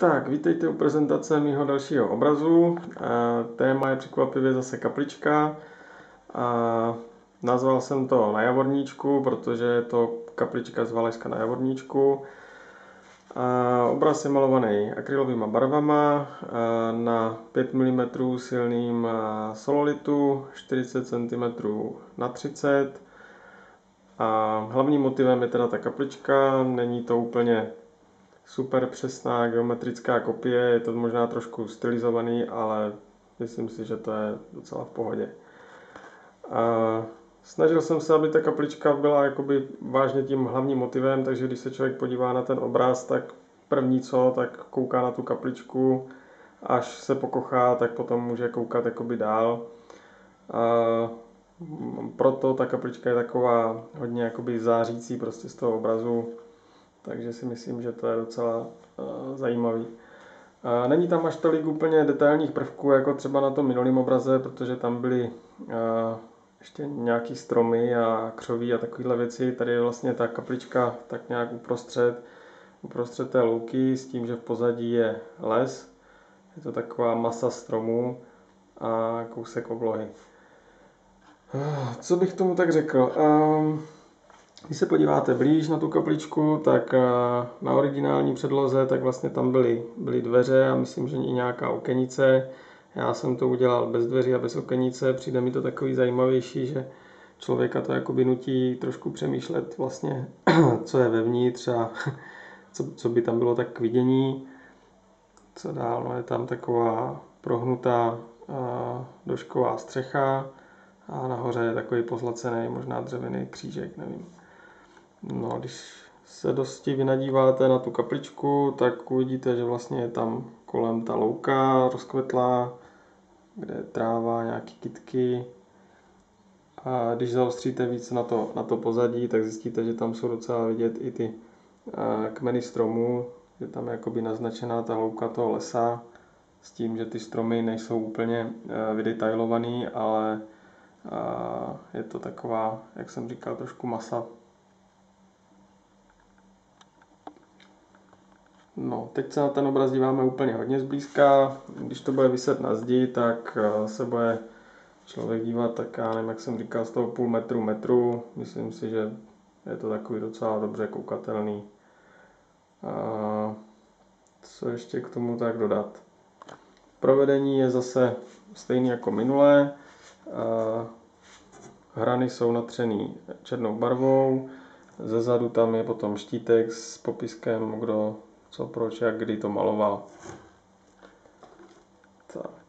Tak, vítejte u prezentace mého dalšího obrazu. Téma je překvapivě zase kaplička. Nazval jsem to Na javorníčku, protože je to kaplička z Valašska na javorníčku. Obraz je malovaný akrylovými barvama na 5 mm silným sololitu 40 cm na 30. Hlavním motivem je teda ta kaplička, není to úplně super přesná geometrická kopie, je to možná trošku stylizovaný, ale myslím si, že to je docela v pohodě. Snažil jsem se, aby ta kaplička byla jakoby vážně tím hlavním motivem, takže když se člověk podívá na ten obraz, tak první co, tak kouká na tu kapličku, až se pokochá, tak potom může koukat jakoby dál. Proto ta kaplička je taková hodně jakoby zářící prostě z toho obrazu. Takže si myslím, že to je docela zajímavý. Není tam až tolik úplně detailních prvků, jako třeba na tom minulém obraze, protože tam byly ještě nějaký stromy a křoví a takovéhle věci. Tady je vlastně ta kaplička tak nějak uprostřed té louky, s tím, že v pozadí je les. Je to taková masa stromů a kousek oblohy. Co bych tomu tak řekl? Když se podíváte blíž na tu kapličku, tak na originální předloze, tak vlastně tam byly dveře a myslím, že i nějaká okenice. Já jsem to udělal bez dveří a bez okenice. Přijde mi to takový zajímavější, že člověka to jakoby nutí trošku přemýšlet vlastně, co je vevnitř a co by tam bylo tak k vidění. Co dál? No, je tam taková prohnutá došková střecha a nahoře je takový pozlacený, možná dřevěný křížek, nevím. No, když se dosti vynadíváte na tu kapličku, tak uvidíte, že vlastně je tam kolem ta louka rozkvetlá, kde je tráva, nějaký kytky. A když zaostříte víc na to pozadí, tak zjistíte, že tam jsou docela vidět i ty kmeny stromů, že tam je jakoby naznačená ta louka toho lesa, s tím, že ty stromy nejsou úplně vydetailovaný, ale je to taková, jak jsem říkal, trošku masa. No, teď se na ten obraz díváme úplně hodně zblízka. Když to bude viset na zdi, tak se bude člověk dívat tak, já nevím, jak jsem říkal, z toho půl metru. Myslím si, že je to takový docela dobře koukatelný. Co ještě k tomu tak dodat? Provedení je zase stejný jako minulé. Hrany jsou natřený černou barvou. Zezadu tam je potom štítek s popiskem, kdo co, proč, jak, kdy to maloval. Tak.